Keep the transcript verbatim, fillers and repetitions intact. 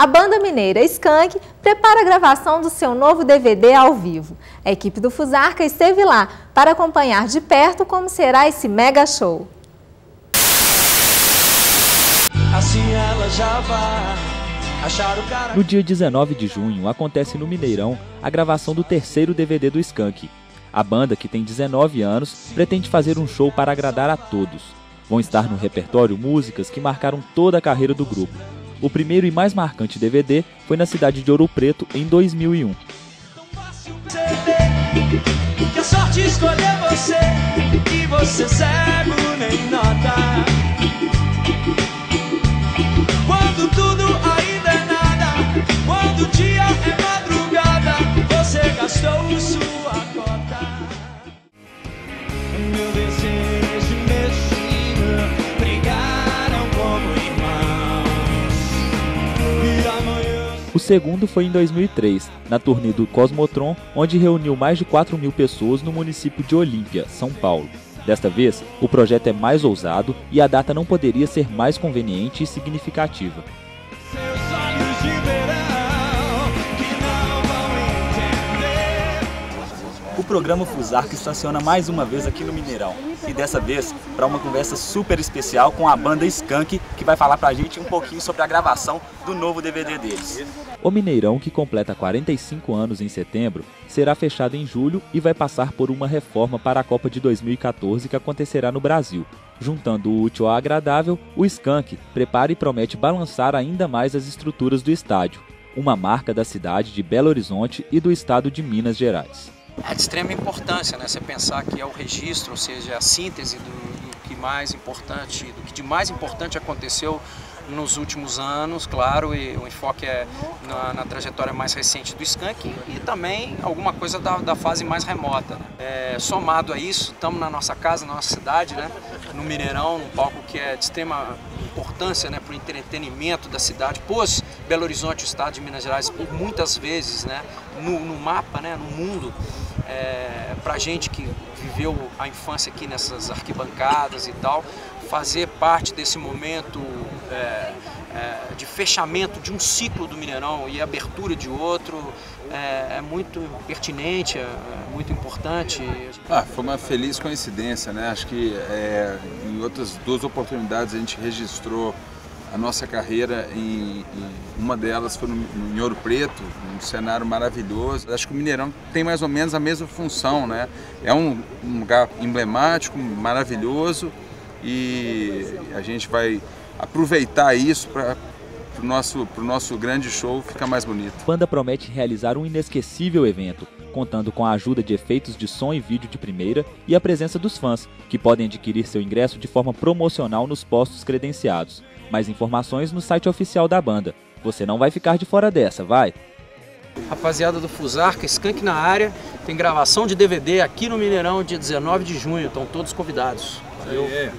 A banda mineira Skank prepara a gravação do seu novo D V D ao vivo. A equipe do Fusarca esteve lá para acompanhar de perto como será esse mega show. Assim ela já vai achar o cara... No dia dezenove de junho, acontece no Mineirão a gravação do terceiro D V D do Skank. A banda, que tem dezenove anos, pretende fazer um show para agradar a todos. Vão estar no repertório músicas que marcaram toda a carreira do grupo. O primeiro e mais marcante D V D foi na cidade de Ouro Preto, em dois mil e um. Que a sorte escolheu você, e você cego nem nota. Quando tudo ainda é nada, quando o dia é madrugada, você gastou sua cota. Meu desejo e meu destino brigaram como irmãos. E amanhã... O segundo foi em dois mil e três, na turnê do Cosmotron, onde reuniu mais de quatro mil pessoas no município de Olímpia, São Paulo. Desta vez, o projeto é mais ousado e a data não poderia ser mais conveniente e significativa. Seus olhos de verão que não vão entender. O programa Fusarca estaciona mais uma vez aqui no Mineirão, e dessa vez para uma conversa super especial com a banda Skank, que vai falar pra gente um pouquinho sobre a gravação do novo D V D deles. O Mineirão, que completa quarenta e cinco anos em setembro, será fechado em julho e vai passar por uma reforma para a Copa de dois mil e quatorze que acontecerá no Brasil. Juntando o útil ao agradável, o Skank prepara e promete balançar ainda mais as estruturas do estádio, uma marca da cidade de Belo Horizonte e do estado de Minas Gerais. É de extrema importância, né? Você pensar que é o registro, ou seja, a síntese do, do que mais importante, do que de mais importante aconteceu nos últimos anos, claro, e o enfoque é na, na trajetória mais recente do Skank e também alguma coisa da, da fase mais remota. Né? É, somado a isso, estamos na nossa casa, na nossa cidade, né? No Mineirão, num palco que é de extrema importância, né, para o entretenimento da cidade, pôs Belo Horizonte, o estado de Minas Gerais, por muitas vezes, né, no, no mapa, né, no mundo, é, para a gente que viveu a infância aqui nessas arquibancadas e tal, fazer parte desse momento é, é, de fechamento de um ciclo do Mineirão e abertura de outro é, é muito pertinente, é muito importante. Ah, foi uma feliz coincidência, né? Acho que é, em outras duas oportunidades a gente registrou a nossa carreira em, em uma delas foi no, em Ouro Preto, um cenário maravilhoso. Acho que o Mineirão tem mais ou menos a mesma função, né? É um, um lugar emblemático, maravilhoso, e a gente vai aproveitar isso para o nosso, pro nosso grande show ficar mais bonito. A banda promete realizar um inesquecível evento, contando com a ajuda de efeitos de som e vídeo de primeira e a presença dos fãs, que podem adquirir seu ingresso de forma promocional nos postos credenciados. Mais informações no site oficial da banda. Você não vai ficar de fora dessa, vai? Rapaziada do Fusarca, Skank na área, tem gravação de D V D aqui no Mineirão, dia dezenove de junho, estão todos convidados. Valeu. É.